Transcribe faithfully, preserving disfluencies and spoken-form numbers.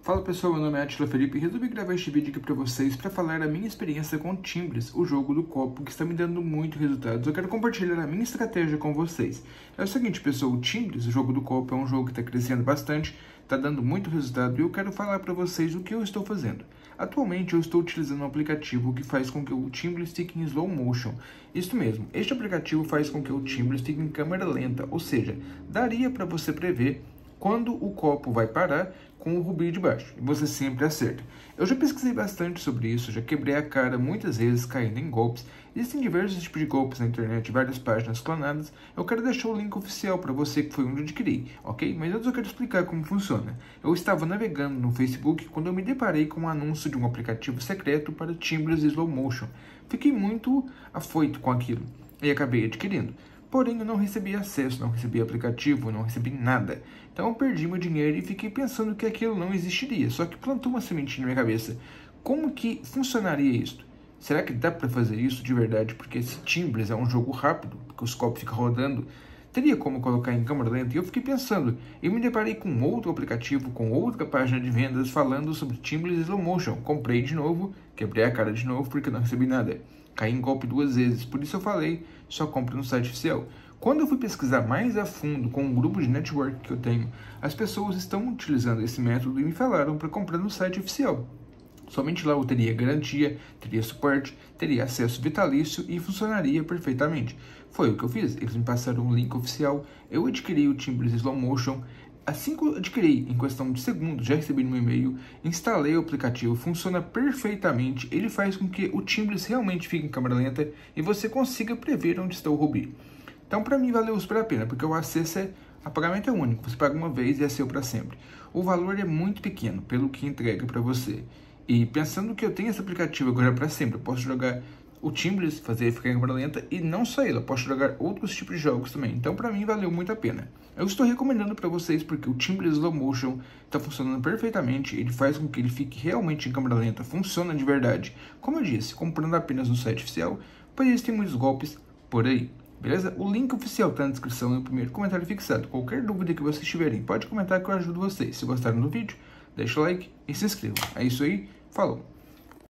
Fala pessoal, meu nome é Atila Felipe e resolvi gravar este vídeo aqui para vocês para falar a minha experiência com Timbres, o jogo do copo que está me dando muito resultados. Eu quero compartilhar a minha estratégia com vocês. É o seguinte pessoal, o Timbres, o jogo do copo, é um jogo que está crescendo bastante, está dando muito resultado e eu quero falar para vocês o que eu estou fazendo. Atualmente eu estou utilizando um aplicativo que faz com que o Timbres fique em slow motion. Isso mesmo, este aplicativo faz com que o Timbres fique em câmera lenta, ou seja, daria para você prever quando o copo vai parar com o rubi de baixo, e você sempre acerta. Eu já pesquisei bastante sobre isso, já quebrei a cara muitas vezes caindo em golpes. Existem diversos tipos de golpes na internet, várias páginas clonadas. Eu quero deixar o link oficial para você que foi onde eu adquiri, ok? Mas antes eu quero explicar como funciona. Eu estava navegando no Facebook quando eu me deparei com um anúncio de um aplicativo secreto para Timbres Slow Motion. Fiquei muito afoito com aquilo e acabei adquirindo. Porém, eu não recebi acesso, não recebi aplicativo, não recebi nada. Então eu perdi meu dinheiro e fiquei pensando que aquilo não existiria. Só que plantou uma sementinha na minha cabeça. Como que funcionaria isso? Será que dá para fazer isso de verdade? Porque esse Timbres é um jogo rápido, porque os copos ficam rodando. Teria como colocar em câmera lenta? E eu fiquei pensando. Eu me deparei com outro aplicativo, com outra página de vendas falando sobre Timbres Slow Motion. Comprei de novo, quebrei a cara de novo porque não recebi nada. Caí em golpe duas vezes, por isso eu falei, só compre no site oficial. Quando eu fui pesquisar mais a fundo com o grupo de network que eu tenho, as pessoas estão utilizando esse método e me falaram para comprar no site oficial. Somente lá eu teria garantia, teria suporte, teria acesso vitalício e funcionaria perfeitamente. Foi o que eu fiz, eles me passaram um link oficial, eu adquiri o Timbres Slow Motion. Assim que eu adquiri, em questão de segundos, já recebi no meu e-mail, instalei o aplicativo, funciona perfeitamente, ele faz com que o Timbres realmente fique em câmera lenta e você consiga prever onde está o rubi. Então, para mim, valeu super a pena, porque o acesso é, a pagamento é único, você paga uma vez e é seu para sempre. O valor é muito pequeno, pelo que entrega para você. E pensando que eu tenho esse aplicativo agora para sempre, eu posso jogar o Timbres, fazer ele ficar em câmera lenta, e não só ele, eu posso jogar outros tipos de jogos também. Então, para mim, valeu muito a pena. Eu estou recomendando para vocês porque o Timbres Slow Motion está funcionando perfeitamente, ele faz com que ele fique realmente em câmera lenta, funciona de verdade. Como eu disse, comprando apenas no site oficial, pois existem muitos golpes por aí. Beleza? O link oficial está na descrição e no primeiro comentário fixado. Qualquer dúvida que vocês tiverem, pode comentar que eu ajudo vocês. Se gostaram do vídeo, deixa o like e se inscrevam. É isso aí, falou!